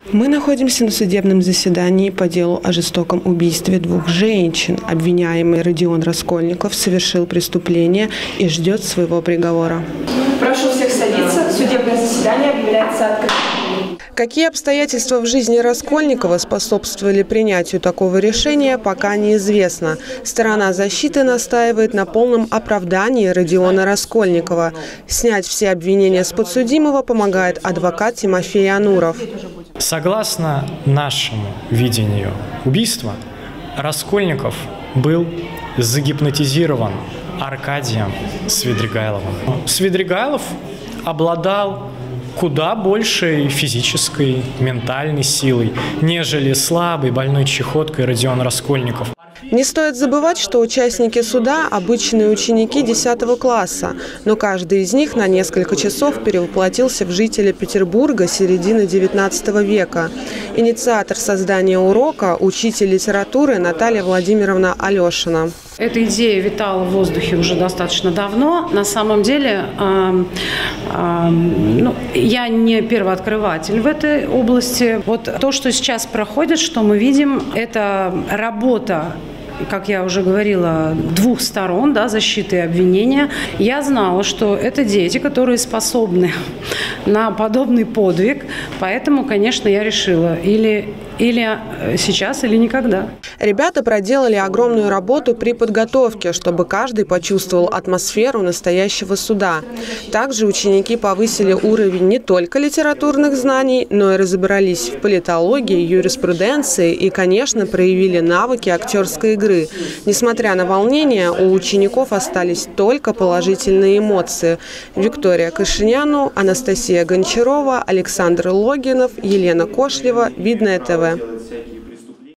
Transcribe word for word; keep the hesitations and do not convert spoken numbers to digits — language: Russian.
Мы находимся на судебном заседании по делу о жестоком убийстве двух женщин. Обвиняемый Родион Раскольников совершил преступление и ждет своего приговора. Прошу всех садиться. Судебное заседание объявляется открытым. Какие обстоятельства в жизни Раскольникова способствовали принятию такого решения, пока неизвестно. Сторона защиты настаивает на полном оправдании Родиона Раскольникова. Снять все обвинения с подсудимого помогает адвокат Тимофей Ануров. Согласно нашему видению убийства, Раскольников был загипнотизирован Аркадием Свидригайловым. Свидригайлов обладал куда большей физической, ментальной силой, нежели слабый, больной чехоткой Родион Раскольников. Не стоит забывать, что участники суда – обычные ученики десятого класса, но каждый из них на несколько часов перевоплотился в жителя Петербурга середины девятнадцатого века. Инициатор создания урока – учитель литературы Наталья Владимировна Алешина. Эта идея витала в воздухе уже достаточно давно. На самом деле, э, э, ну, я не первооткрыватель в этой области. Вот то, что сейчас проходит, что мы видим, это работа, как я уже говорила, двух сторон, да, защиты и обвинения. Я знала, что это дети, которые способны на подобный подвиг, поэтому, конечно, я решила или, или сейчас, или никогда. Ребята проделали огромную работу при подготовке, чтобы каждый почувствовал атмосферу настоящего суда. Также ученики повысили уровень не только литературных знаний, но и разобрались в политологии, юриспруденции и, конечно, проявили навыки актерской игры. Несмотря на волнение, у учеников остались только положительные эмоции. Виктория Кашиняну, Анастасия Гончарова, Александр Логинов, Елена Кошлева, Видное ТВ.